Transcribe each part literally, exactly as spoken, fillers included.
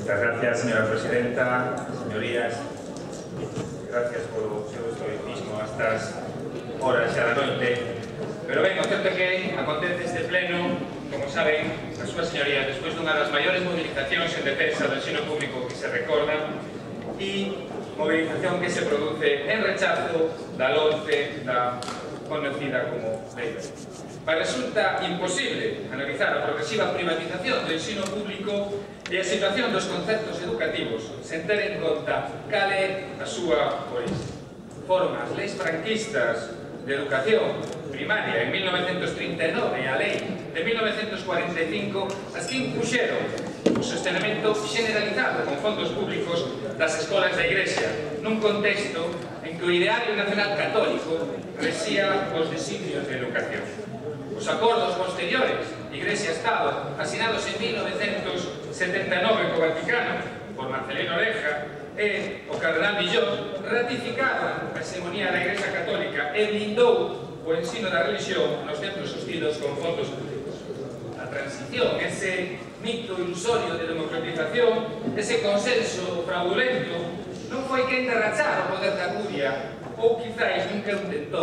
Moitas gracias, señora presidenta, señorías. Gracias polo seu estoicismo a estas horas xa da noite. Pero ben, o certo é que acontece este pleno, como saben, as súas señorías, despois dunha das maiores movilizacións en defensa do ensino público que se recorda e movilización que se produce en rechazo da LOMCE, da conocida como lei. Mas resulta imposible analizar a progresiva privatización do ensino público e a situación dos conceptos educativos sen ter en conta cal é a súa orixe. Foron as leis franquistas de educación primaria en mil novecentos trinta e nove e a lei de mil novecentos cuarenta e cinco as que impuxeron o sostenimento generalizado con fondos públicos das escolas da Igrexa nun contexto en que o ideario nacional católico resía os designios de educación. Os acordos posteriores Igrexa-Estado asinados en mil novecentos setenta e nove co Vaticano por Marcelino Oreja e o cardenal Villón ratificaron a hegemonía da Igrexa Católica e blindou o ensino da religión nos centros sostidos con fondos públicos. A transición, ese mito ilusorio de democratización, ese consenso fraudulento, non foi quen de rachar o poder da curia ou quizáis nunca o intentou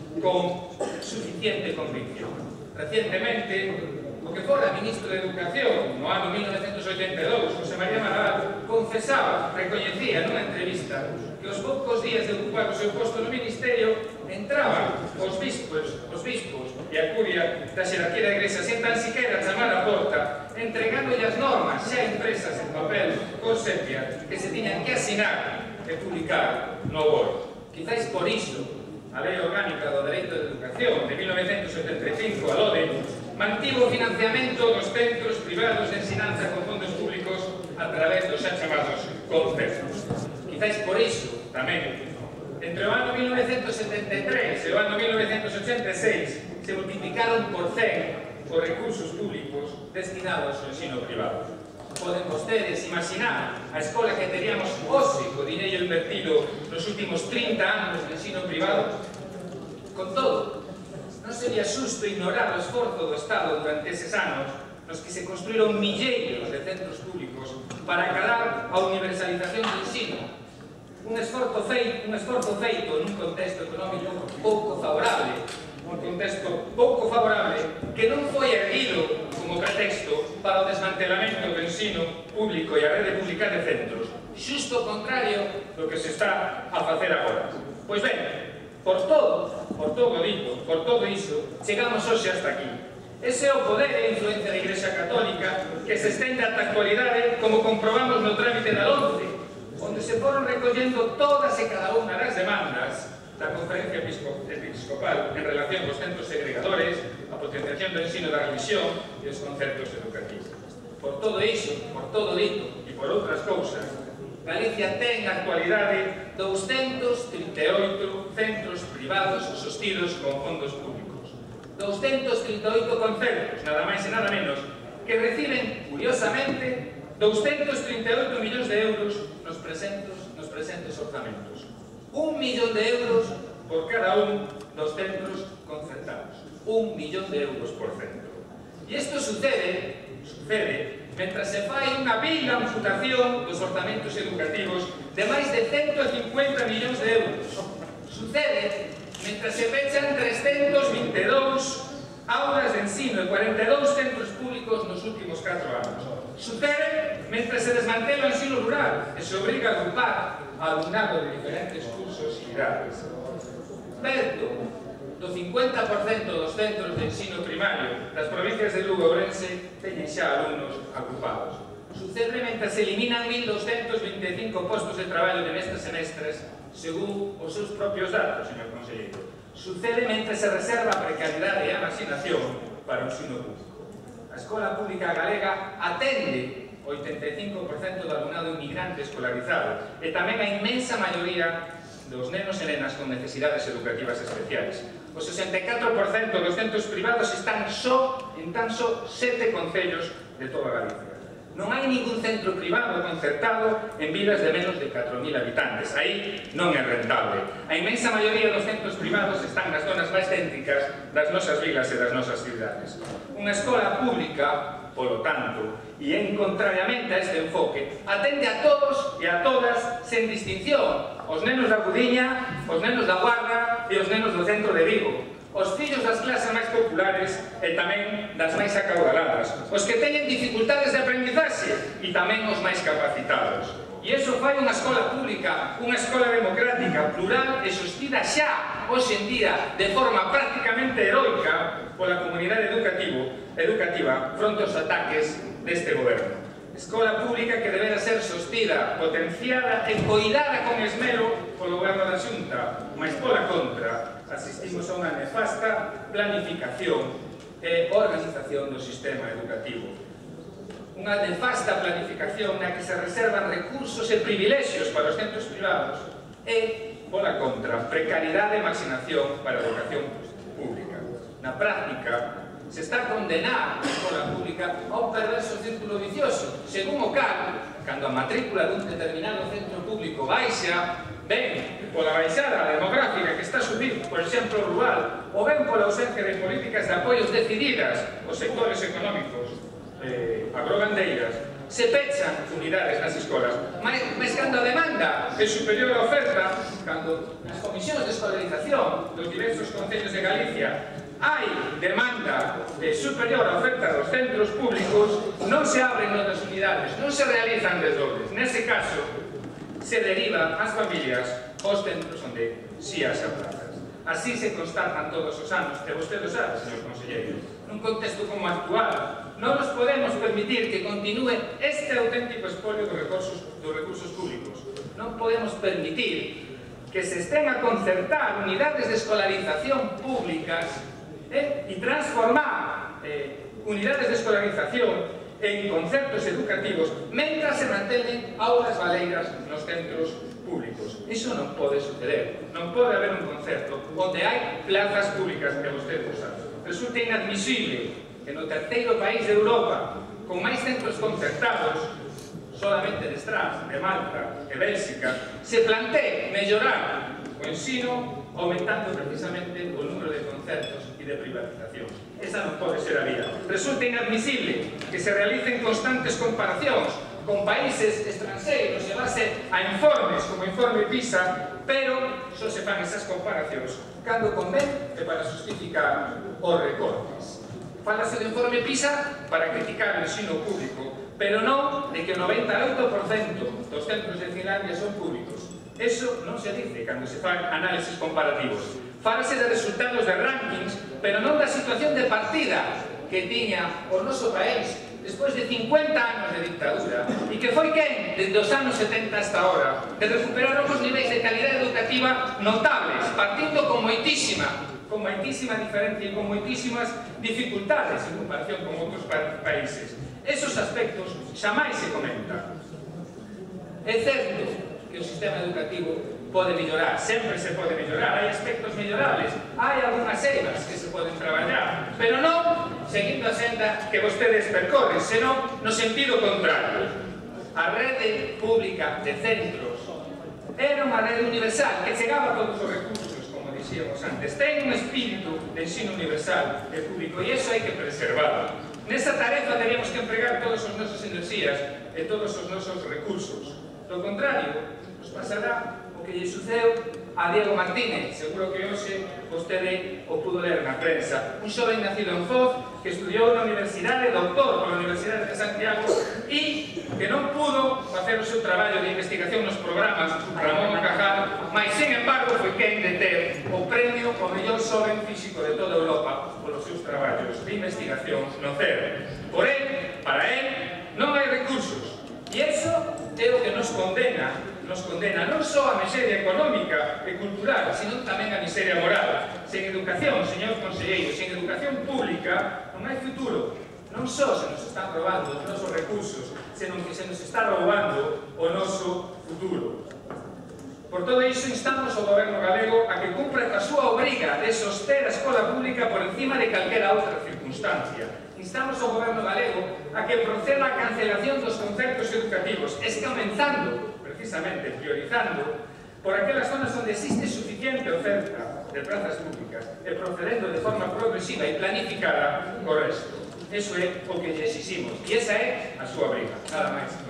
con suficiente convicción. Recientemente, o que fora ministro de Educación no ano mil novecentos oitenta e dous, José María Marabal, confesaba, recoñecía nunha entrevista que os poucos días de ocupar o seu posto no ministerio entraban os bispos, os bispos e a curia da xerarquía da Igrexa sen tan siquiera chamar a porta, entregándolle as normas xa impresas en papel con sepia que se tiñan que asinar e publicar no B O E. Quizáis por iso a Lei Orgánica do Dereito de Educación de mil novecentos setenta e cinco, a LODE, mantivo o financiamento dos centros privados de ensinanza con fondos públicos a través dos xa chamados conceptos. Quizáis por iso, tamén, entre o ano mil novecentos setenta e tres e o ano mil novecentos ochenta e seis se multiplicaron por cen os recursos públicos destinados ao ensino privado. Poden vostedes imaginar a escola que teríamos hoxe co diñeiro invertido nos últimos trinta anos de ensino privado? Con todo, non sería xusto ignorar o esforzo do Estado durante eses anos nos que se construíron milleiros de centros públicos para acalar a universalización do ensino. Un esforzo feito, un esforzo feito nun contexto económico pouco favorable, un contexto pouco favorable que non foi erguido como pretexto para o desmantelamento do ensino público e a rede pública de centros, xusto o contrario do que se está a facer agora. Pois ben, por todo, por todo dito, por todo iso, chegamos hoxe hasta aquí. Ese é o poder e influencia da Igrexa Católica que se estende ata a actualidade, como comprobamos no trámite da LOMCE, onde se foron recollendo todas e cada unha das demandas da Conferencia Episcopal en relación aos centros segregadores, a potenciación do ensino da religión e os conceptos educativos. Por todo iso, por todo dito e por outras cousas, Galicia ten na actualidade douscentos trinta e oito centros privados sostidos con fondos públicos. douscentos trinta e oito conceptos, nada máis e nada menos, que reciben, curiosamente, douscentos trinta e oito millóns de euros nos presentes, nos presentes orzamentos. Un millón de euros por cada un dos centros concertados. Un millón de euros por centro. E isto sucede, sucede, mentras se fai unha vil amputación dos orzamentos educativos de máis de ciento cincuenta millóns de euros. Sucede, mentras se pechan trescentos vinte e dous aulas de ensino e cuarenta e dous centros públicos nos últimos catro anos. Sucede, mentras se desmantela o ensino rural e se obriga a agrupar alumnado de diferentes cursos e idades. Perto do cincuenta por cento dos centros de ensino primario das provincias de Lugo e Ourense teñen xa alumnos agrupados. Sucede mentre se eliminan mil doscentos vinte e cinco postos de traballo de mestres e mestres según os seus propios datos, señor conselleiro. Sucede mentre se reserva a precariedade e a marxinación para o ensino público. A escola pública galega atende o oitenta e cinco por cento do alumnado inmigrante escolarizado e tamén a inmensa maioría dos nenos e nenas con necesidades educativas especiais. O sesenta e catro por cento dos centros privados están só en tan só sete concellos de toda Galicia. Non hai ningún centro privado concertado en vilas de menos de catro mil habitantes. Aí non é rentable. A inmensa maioría dos centros privados están nas zonas máis céntricas das nosas vilas e das nosas cidades. Unha escola pública Polo tanto, e en contrariamente a este enfoque, atende a todos e a todas sen distinción, os nenos da Gudiña, os nenos da Guarda e os nenos do centro de Vigo, os fillos das clases máis populares e tamén das máis acaudaladas, os que teñen dificultades de aprendizaxe e tamén os máis capacitados. E iso fai unha escola pública, unha escola democrática, plural e sostida xa, hoxe en día, de forma prácticamente heroica pola comunidade educativo, educativa fronte aos ataques deste goberno. Escola pública que debera ser sostida, potenciada e coidada con esmero polo goberno da Xunta, mas pola contra asistimos a unha nefasta planificación e organización do sistema educativo. Unha nefasta planificación na que se reservan recursos e privilexios para os centros privados e, pola contra, precariedade e marxinación para a educación pública. Na práctica, se está a condenar a escola pública a un perverso círculo vicioso, según o cal, cando a matrícula dun determinado centro público baixa, ben pola baixada demográfica que está a subir, por exemplo, rural, ou ben pola ausencia de políticas de apoios decididas aos sectores económicos eh, agrogandeiras, se pechan unidades nas escolas, mas, mas cando a demanda é superior á oferta, cando nas comisións de escolarización dos diversos concellos de Galicia hai demanda eh, superior á oferta dos centros públicos, non se abren outras unidades, non se realizan desdobles. Nese caso, se derivan as familias aos centros onde si as plazas. Así se constatan todos os anos, e vostede o sabe, señor conselleiro, nun contexto como actual, non nos podemos permitir que continúe este auténtico espolio dos recursos, dos recursos públicos. Non podemos permitir que se estén a concertar unidades de escolarización públicas eh, e transformar eh, unidades de escolarización en conceptos educativos mentras se mantenen aulas baleiras nos centros públicos. Iso non pode suceder. Non pode haber un concerto onde hai plazas públicas que vostede sabe. Resulta inadmisible que no terceiro país de Europa con máis centros concertados, solamente de Stras, de Malta e Bélxica, se plantee mellorar o ensino aumentando precisamente o número de concertos e de privatización. Esa non pode ser a vía. Resulta inadmisible que se realicen constantes comparacións con países estranxeiros e base a informes como o informe PISA, pero só se fan esas comparacións cando convén e para justificar os recortes. Fálase do informe PISA para criticar o ensino público, pero non de que o noventa e oito por cento dos centros de Finlandia son públicos. Eso non se dice cando se fan análisis comparativos. Fálase de resultados de rankings, pero non da situación de partida que tiña o noso país despois de cincuenta anos de dictadura e que foi quen, desde os anos setenta hasta ahora, de recuperar uns niveis de calidade educativa notables, partindo con moitísima, con moitísima diferencia e con moitísimas dificultades en comparación con outros pa países. Esos aspectos xamais se comentan. É certo que o sistema educativo pode mellorar, sempre se pode mellorar, hai aspectos mellorables, hai algunhas eiras que se poden traballar, pero non seguindo a senda que vostedes percorren, senón no sentido contrario. A rede pública de centros era unha rede universal que chegaba a todos os recursos, como dixíamos antes, ten un espírito de ensino universal e público e iso hai que preservarlo. Nesa tarefa teríamos que empregar todas as nosas enerxías e todos os nosos recursos. Do contrario, nos pasará o que lle sucedeu a Diego Martínez, seguro que hoxe vostede o pudo ler na prensa, un xoven nacido en Foz que estudiou na Universidade, doutor pola Universidade de Santiago e que non pudo facer o seu traballo de investigación nos programas Ramón Cajal, mas, sen embargo, foi quen de ter o premio ao mellor xoven físico de toda Europa polos seus traballos de investigación no C E R. Por él, para él, non hai recursos e iso é o que nos condena nos condena non só a miseria económica e cultural, sino tamén a miseria moral. Sen educación, señor conselleiro, sen educación pública, non hai futuro. Non só se nos están roubando os nosos recursos, senón que se nos está roubando o noso futuro. Por todo iso, instamos ao goberno galego a que cumpra a súa obriga de soster a escola pública por encima de calquera outra circunstancia. Instamos ao goberno galego a que proceda a cancelación dos concertos educativos, escamenzando precisamente priorizando por aquelas zonas onde existe suficiente oferta de plazas públicas e procedendo de forma progresiva e planificada o resto. Eso é o que lle exiximos. E esa é a súa briga. Nada máis.